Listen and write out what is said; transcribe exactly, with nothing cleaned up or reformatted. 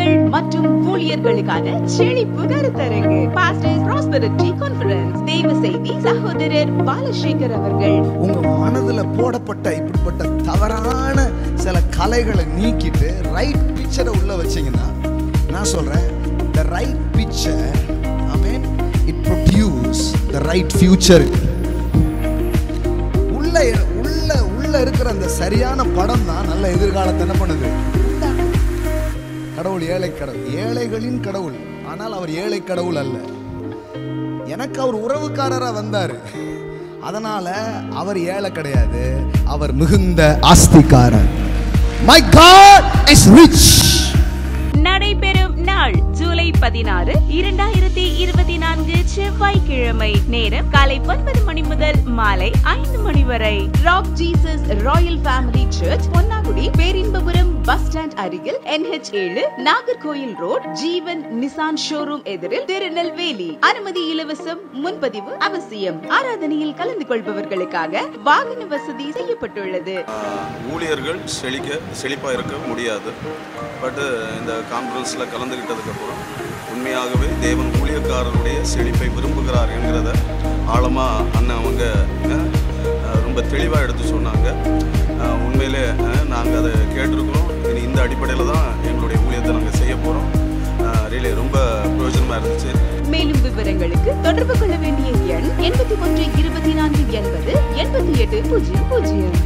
குடும்பங்கள் மற்றும் ஊழியர்களுக்கான செழிப்பு கருத்தரங்கு பாஸ்டர்ஸ் ப்ராஸ்பெரிட்டி கான்ஃபரன்ஸ். தேவ செய்தி சகோதரர் பாலசேகர் அவர்கள். உங்க மனதுல போடப்பட்ட இப்படிப்பட்ட தவறான சில கலைகளை நீக்கிட்டு ரைட் பிக்சரை உள்ள வச்சீங்கன்னா, நான் சொல்றேன், the right picture, amen, it produce the right future. உள்ள உள்ள உள்ள இருக்கிற அந்த சரியான படம் தான் நல்ல எதிர்காலத்தை என்ன பண்ணுது. கடவுள் ஏழை கடவுள், ஏழைகளின் கடவுள். ஆனால் அவர் ஏழை கடவுள் அல்ல. எனக்கு அவர் உறவுக்காரரா வந்தாரு, அதனால அவர் ஏழை கிடையாது, அவர் மிகுந்த ஆஸ்திக்காரர். My God is rich. நடைபெறும் நாள் ஜூலை பதினாறு இரண்டாயிரத்தி இருபத்தி நான்கு செவ்வாய்க்கிழமை. நேரம் காலை ஒன்பது மணி முதல் மாலை ஐந்து மணி வரை. Rock Jesus royal family church, Ponnakudi, Perinbapuram bus stand அருகில், என் ஹெச் ஏழு, Nagercoil road, Jeevan Nissan showroom எதிரில், திருநெல்வேலி. அனுமதி இலவசம், முன்பதிவு அவசியம். ஆராதனையில் கலந்து கொள்பவர்களுக்காக வாகன வசதி செய்யப்பட்டுள்ளது. ஊழியர்கள் செழிக்க செழிப்பா இருக்க முடியாது. பட் இந்த கான்ஃபரன்ஸில் கலந்துக்கிட்டதுக்கு அப்புறம் உண்மையாகவே தேவன் ஊழியக்காரருடைய செழிப்பை விரும்புகிறார் என்கிறத ஆழமாக அண்ணன் அவங்க ரொம்ப தெளிவாக எடுத்து சொன்னாங்க. உண்மையிலே நாங்கள் அதை கேட்டிருக்கிறோம். இனி இந்த அடிப்படையில் தான் எங்களுடைய ஊழியத்தை நாங்கள் செய்ய போகிறோம். ரியலி ரொம்ப பிரயோஜனமாக இருந்துச்சு. மேலும் விவரங்களுக்கு தொடர்பு கொள்ள வேண்டிய எண் எண்பத்தி ஒன்று இருபத்தி நான்கு எண்பது எண்பத்தி எட்டு பூஜ்ஜியம் பூஜ்ஜியம்.